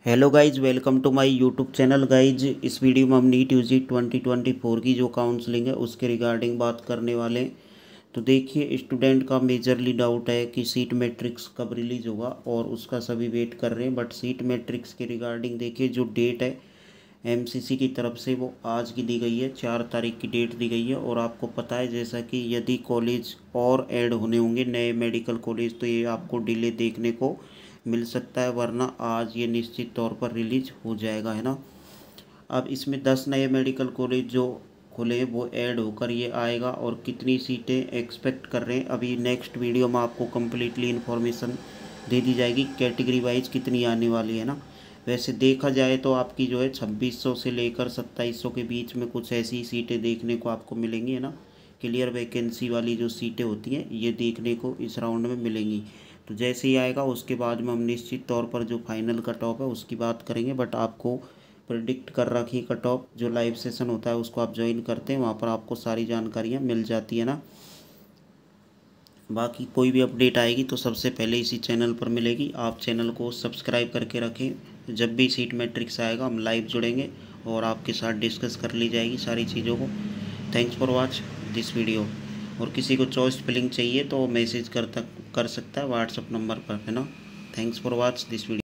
Hello guys, welcome to my YouTube channel. Guys, इस video में हम नीट यूजी 2024 की जो काउंसलिंग है उसके रिगार्डिंग बात करने वाले हैं। तो देखिए, स्टूडेंट का मेजरली डाउट है कि सीट मैट्रिक्स कब रिलीज़ होगा और उसका सभी वेट कर रहे हैं। बट सीट मैट्रिक्स के रिगार्डिंग देखिए, जो डेट है एमसीसी की तरफ से वो आज की दी गई है, 4 तारीख की डेट दी गई है। और आपको पता है जैसा कि यदि कॉलेज और ऐड होने होंगे नए मेडिकल कॉलेज तो ये आपको डिले देखने को मिल सकता है, वरना आज ये निश्चित तौर पर रिलीज हो जाएगा, है ना। अब इसमें 10 नए मेडिकल कॉलेज जो खुले वो ऐड होकर ये आएगा और कितनी सीटें एक्सपेक्ट कर रहे हैं अभी नेक्स्ट वीडियो में आपको कम्प्लीटली इन्फॉर्मेशन दे दी जाएगी, कैटेगरी वाइज कितनी आने वाली है ना। वैसे देखा जाए तो आपकी जो है 2600 से लेकर 2700 के बीच में कुछ ऐसी सीटें देखने को आपको मिलेंगी, है ना। क्लियर वैकेंसी वाली जो सीटें होती हैं ये देखने को इस राउंड में मिलेंगी। तो जैसे ही आएगा उसके बाद में हम निश्चित तौर पर जो फाइनल कट ऑफ है उसकी बात करेंगे। बट आपको प्रिडिक्ट कर रखी कट ऑफ, जो लाइव सेशन होता है उसको आप ज्वाइन करते हैं, वहाँ पर आपको सारी जानकारियाँ मिल जाती है ना। बाकी कोई भी अपडेट आएगी तो सबसे पहले इसी चैनल पर मिलेगी। आप चैनल को सब्सक्राइब करके रखें, जब भी सीट मैट्रिक्स आएगा हम लाइव जुड़ेंगे और आपके साथ डिस्कस कर ली जाएगी सारी चीज़ों को। Thanks for watch this video. और किसी को चॉइस फिलिंग चाहिए तो मैसेज कर सकता है व्हाट्सअप नंबर पर, है ना। Thanks for watch this video.